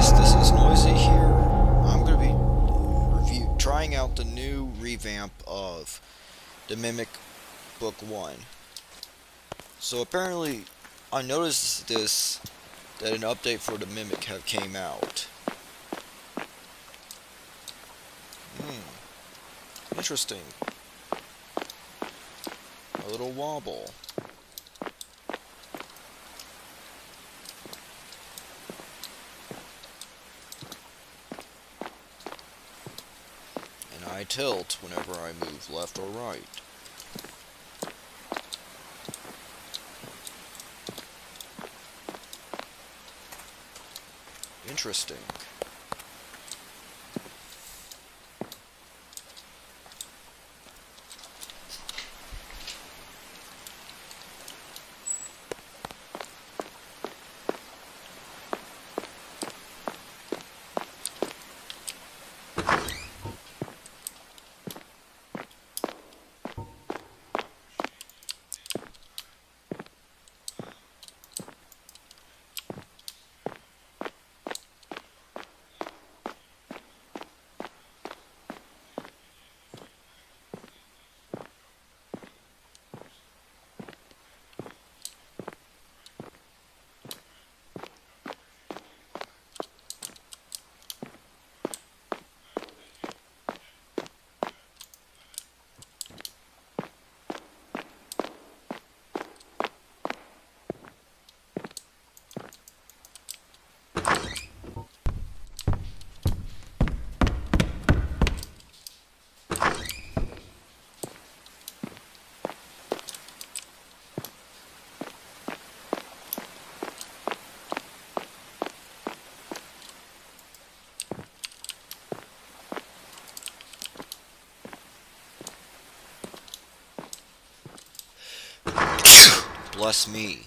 guys, this is Noisy here. I'm going to be trying out the new revamp of the Mimic Book 1. So apparently, I noticed that an update for the Mimic have came out. Interesting. A little wobble. I tilt whenever I move left or right. Interesting. Bless me.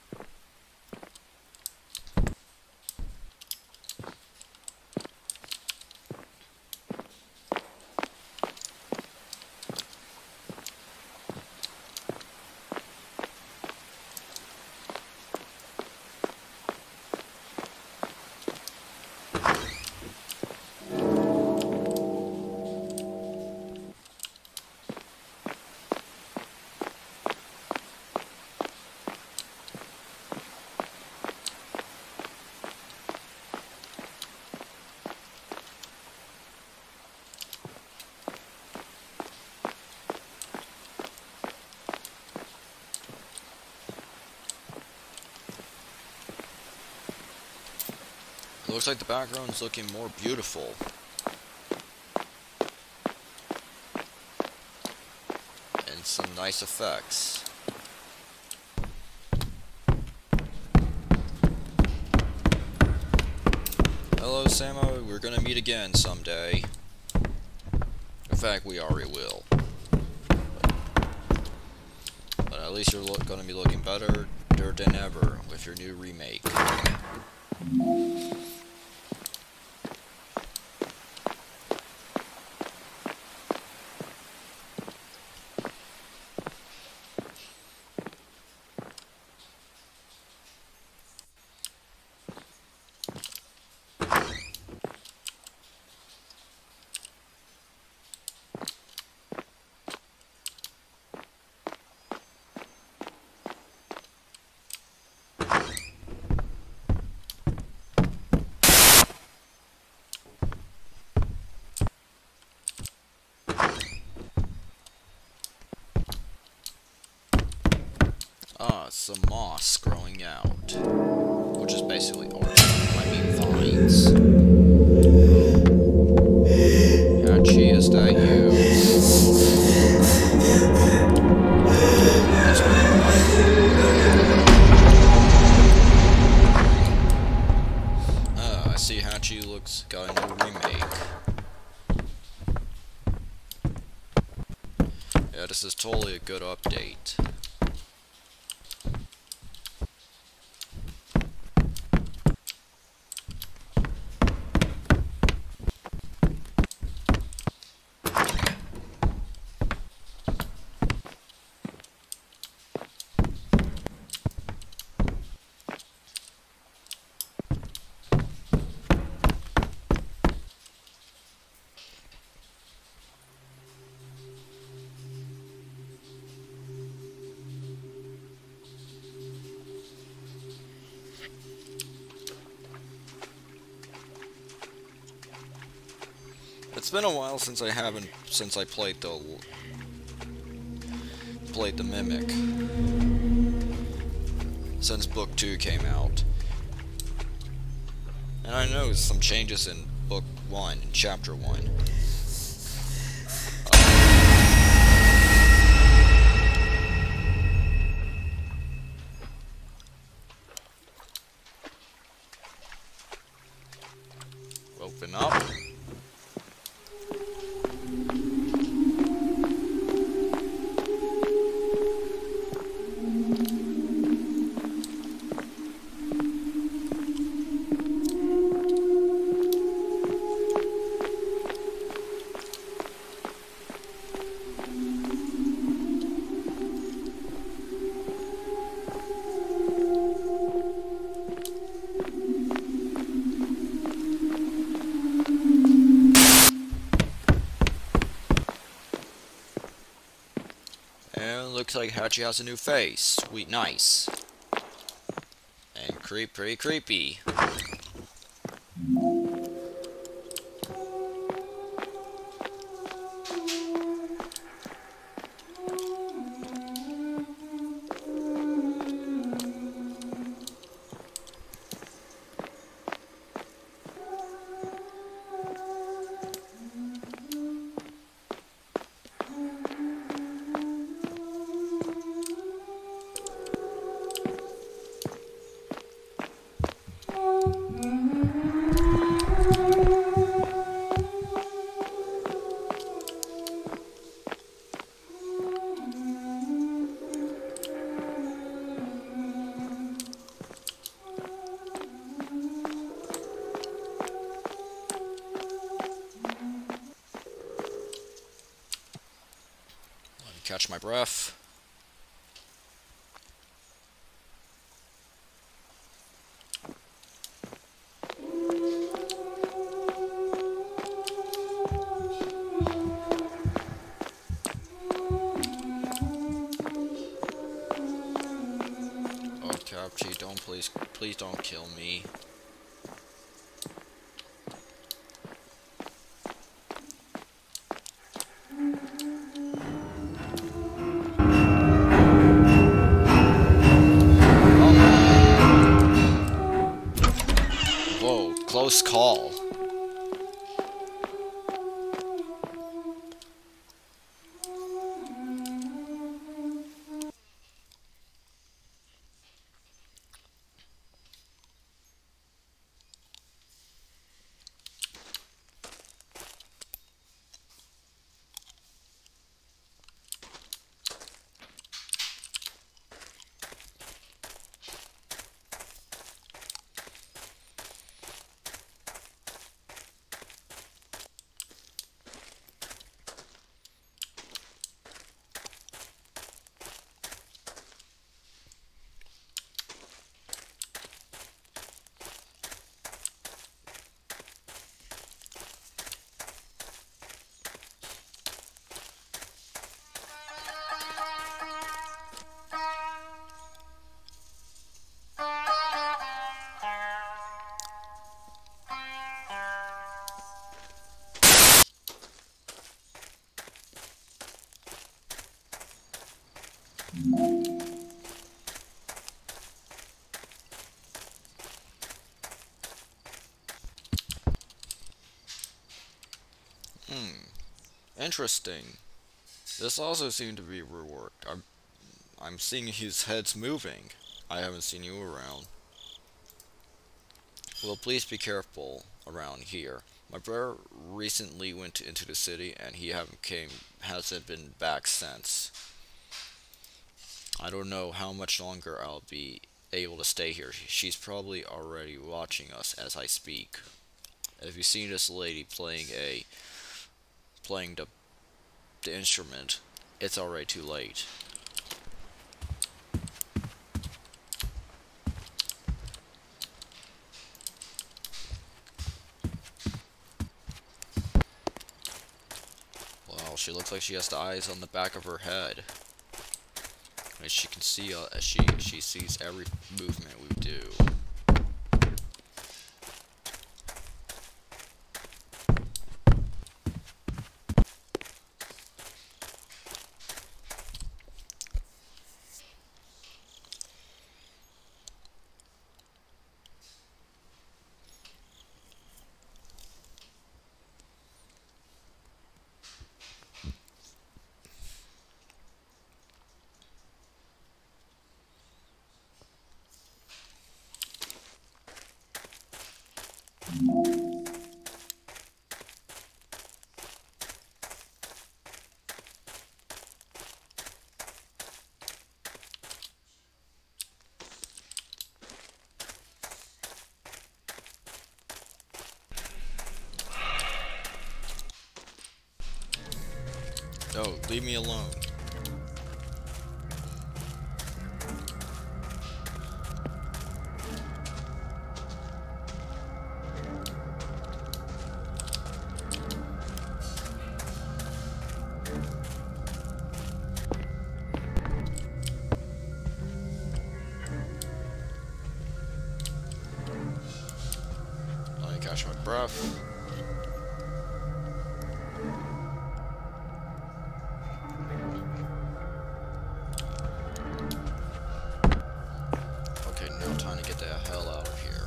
Looks like the background's looking more beautiful. And some nice effects. Hello, Samo. We're gonna meet again someday. In fact, we already will. But at least you're gonna be looking better than ever with your new remake. Some moss growing out, which is basically art. I mean vines. Hachi, is that you? I see Hachi got a new remake. Yeah, this is totally a good update. It's been a while since I played the Mimic. Since Book 2 came out. And I noticed some changes in Book 1, Chapter 1. Open up. And looks like Hachi has a new face. Sweet, nice. And pretty creepy. Catch my breath. Oh, Capchi, please don't kill me. Whoa, close call. Interesting. This also seemed to be reworked. I'm seeing his head's moving. I haven't seen you around. Well, please be careful around here. My brother recently went into the city, and he hasn't been back since. I don't know how much longer I'll be able to stay here. She's probably already watching us as I speak. If you see this lady playing the instrument, it's already too late. Wow, she looks like she has the eyes on the back of her head. And she can see she sees every movement we do. Oh, leave me alone. Let me catch my breath. Okay, now time to get the hell out of here.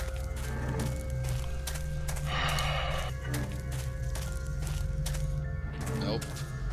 Nope.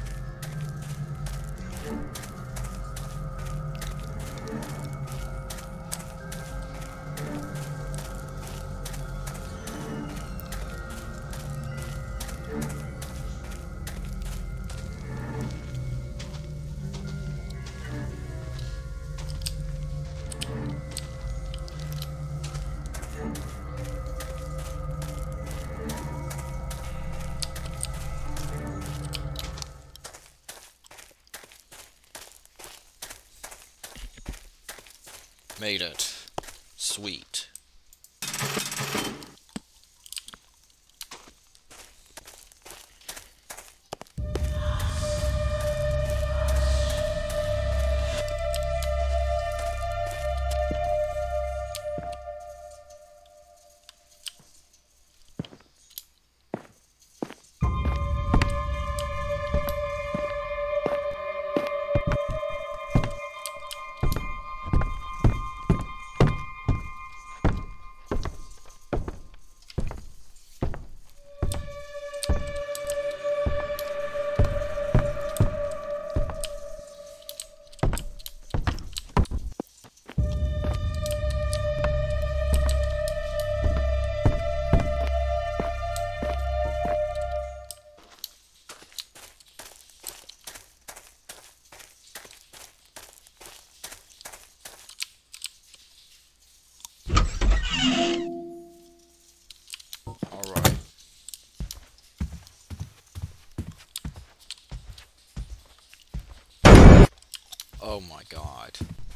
Made it. Sweet. Alright. Oh my god.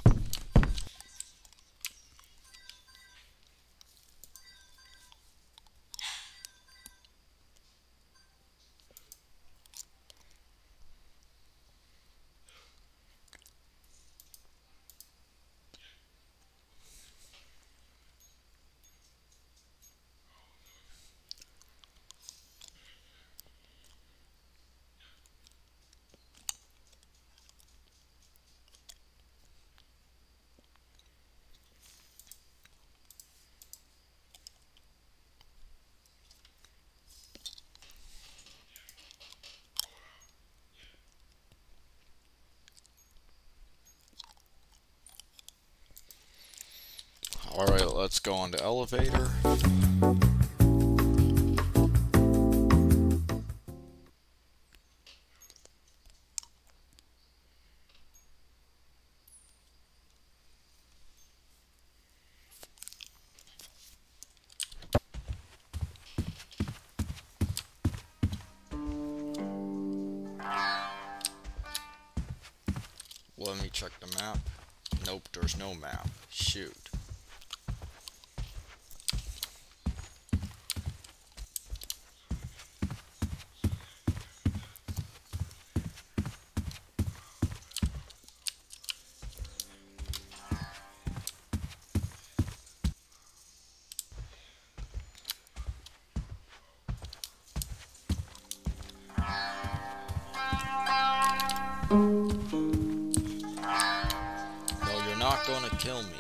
Alright, let's go on to elevator. Let me check the map. Nope, there's no map. Shoot. No, you're not gonna kill me.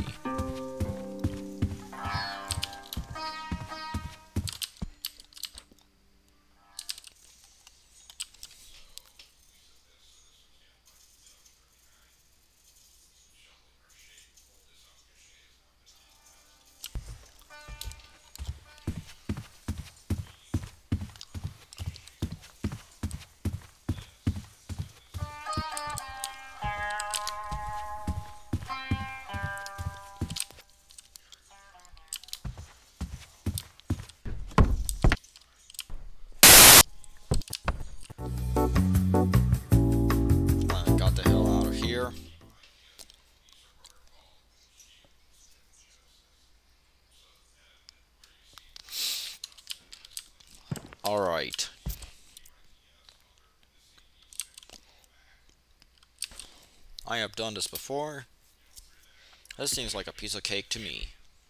I have done this before. This seems like a piece of cake to me.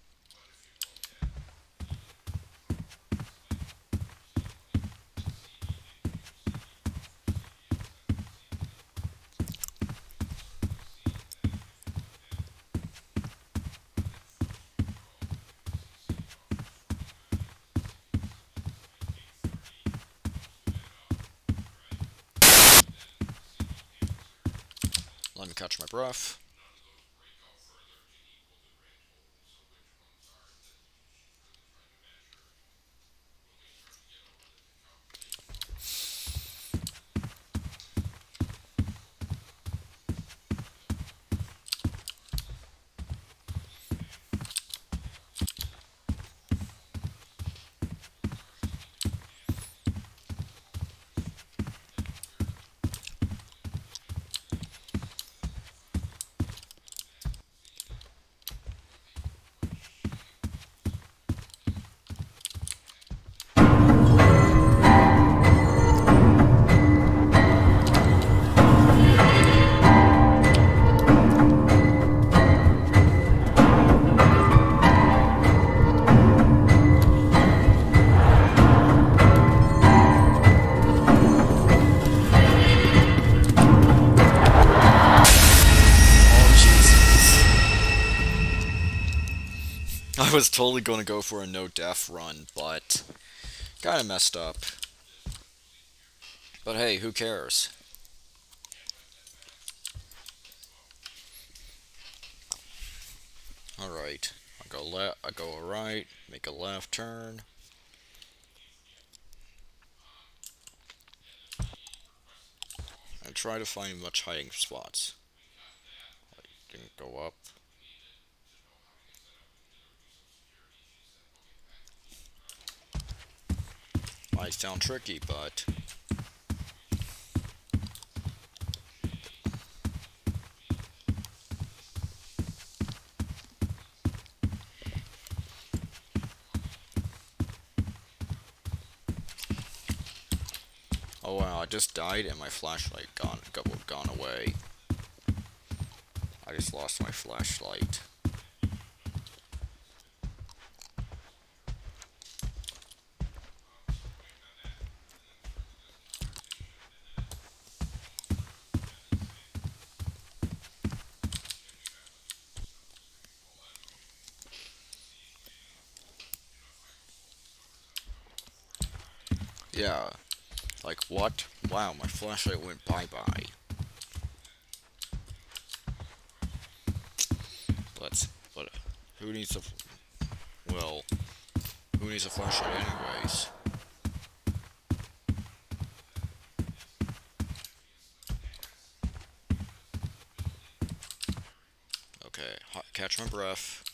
Let me catch my breath. I was totally going to go for a no-death run, but kind of messed up. But hey, who cares? Alright, I go right, make a left turn. And try to find much hiding spots. Didn't go up. Might sound tricky, but oh wow, I just died and my flashlight gone away. I just lost my flashlight. Yeah, like what? Wow, my flashlight went bye-bye. But who needs a, well, who needs a flashlight anyways? Okay, catch my breath.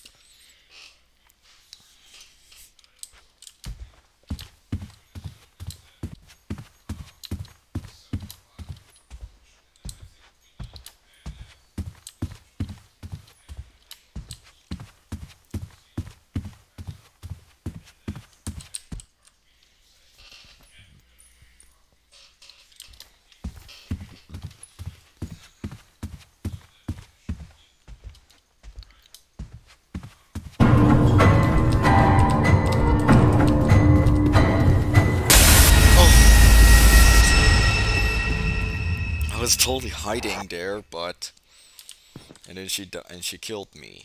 I was totally hiding there, but and then she killed me.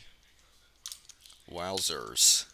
Wowzers.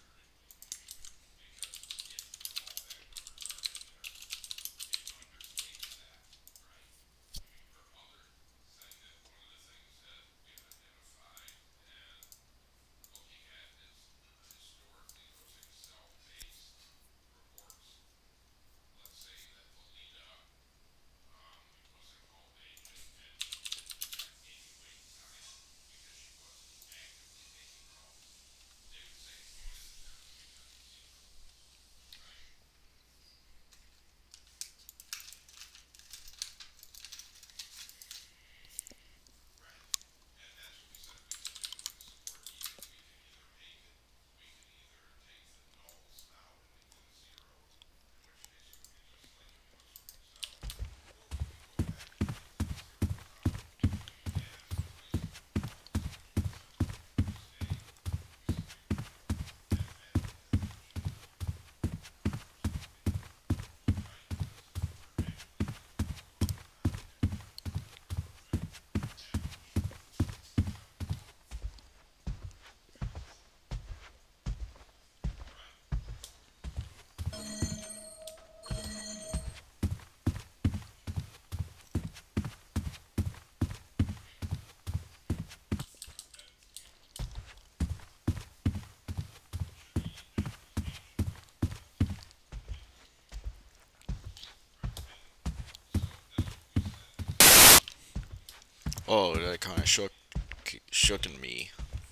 Oh, that kind of shooken me.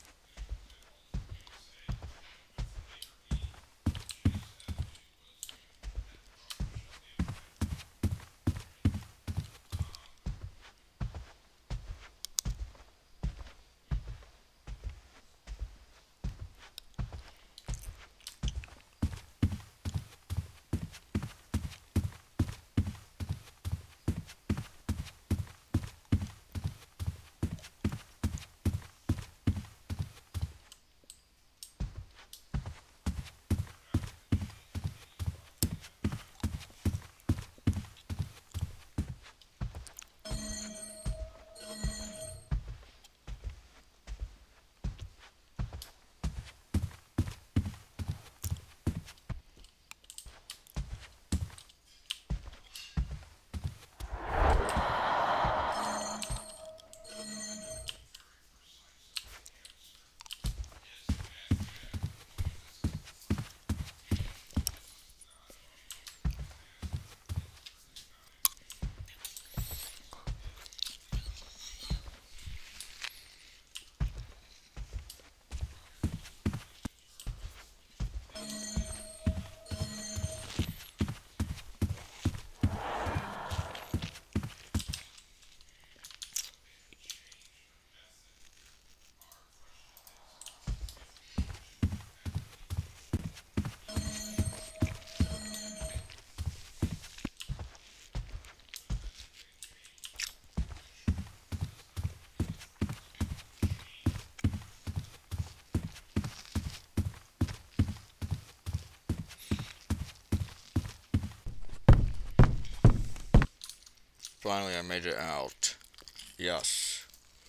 Finally, I made it out. Yes.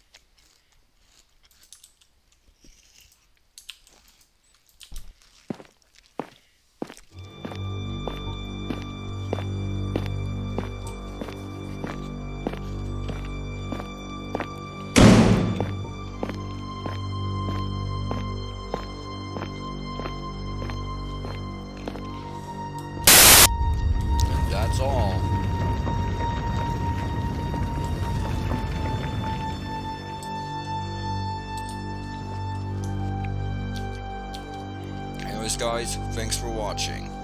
That's all. Anyways, guys, thanks for watching.